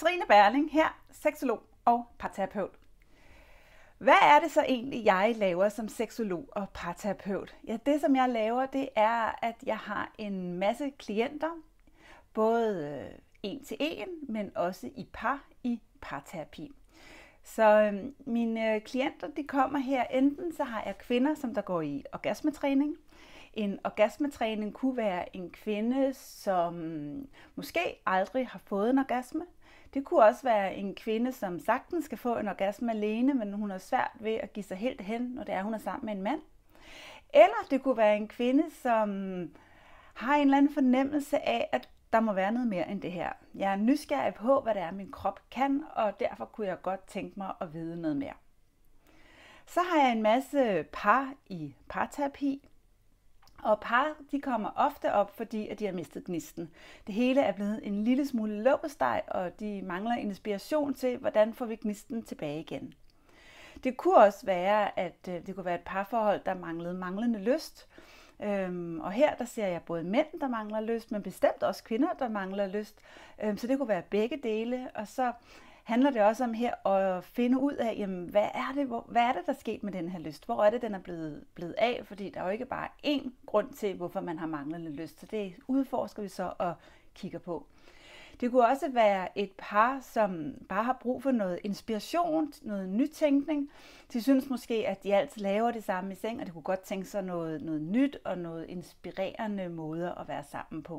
Katrine Berling her, seksolog og parterapeut. Hvad er det så egentlig, jeg laver som seksolog og parterapeut? Ja, det som jeg laver, det er, at jeg har en masse klienter, både en til en, men også i par i parterapi. Så mine klienter, de kommer her, enten så har jeg kvinder, som der går i orgasmetræning. En orgasmetræning kunne være en kvinde, som måske aldrig har fået en orgasme. Det kunne også være en kvinde, som sagtens skal få en orgasme alene, men hun har svært ved at give sig helt hen, når det er, hun er sammen med en mand. Eller det kunne være en kvinde, som har en eller anden fornemmelse af, at der må være noget mere end det her. Jeg er nysgerrig på, hvad det er, min krop kan, og derfor kunne jeg godt tænke mig at vide noget mere. Så har jeg en masse par i parterapi. Og par, de kommer ofte op, fordi at de har mistet gnisten. Det hele er blevet en lille smule lukkesteg, og de mangler inspiration til, hvordan får vi gnisten tilbage igen. Det kunne også være, at det kunne være et parforhold, der manglende lyst. Og her der ser jeg både mænd, der mangler lyst, men bestemt også kvinder, der mangler lyst. Så det kunne være begge dele, og så handler det også om her at finde ud af, jamen, hvad er det, der er sket med den her lyst? Hvor er det, den er blevet af? Fordi der er jo ikke bare én grund til, hvorfor man har manglende lyst. Så det udforsker vi så og kigger på. Det kunne også være et par, som bare har brug for noget inspiration, noget nytænkning. De synes måske, at de altid laver det samme i seng, og de kunne godt tænke sig noget nyt og noget inspirerende måder at være sammen på.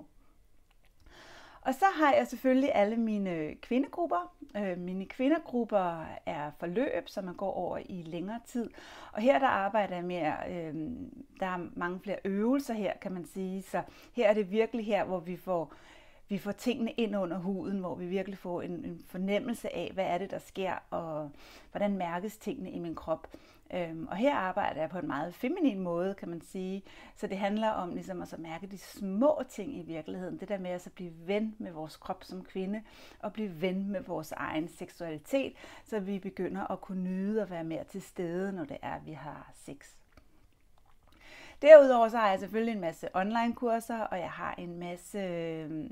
Og så har jeg selvfølgelig alle mine kvindegrupper. Mine kvindegrupper er forløb, så man går over i længere tid. Og her der arbejder jeg med, der er mange flere øvelser her, kan man sige. Så her er det virkelig her, hvor vi får tingene ind under huden, hvor vi virkelig får en fornemmelse af, hvad er det, der sker, og hvordan mærkes tingene i min krop. Og her arbejder jeg på en meget feminin måde, kan man sige. Så det handler om ligesom at mærke de små ting i virkeligheden. Det der med at blive ven med vores krop som kvinde, og blive ven med vores egen seksualitet, så vi begynder at kunne nyde og være mere til stede, når det er, vi har sex. Derudover så har jeg selvfølgelig en masse online kurser, og jeg har en masse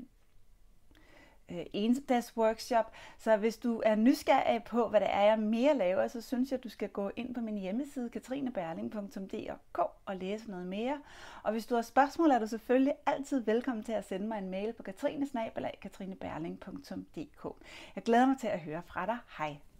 endags workshop. Så hvis du er nysgerrig på, hvad det er, jeg mere laver, så synes jeg, at du skal gå ind på min hjemmeside katrineberling.dk og læse noget mere. Og hvis du har spørgsmål, er du selvfølgelig altid velkommen til at sende mig en mail på katrineberling.dk. Jeg glæder mig til at høre fra dig. Hej!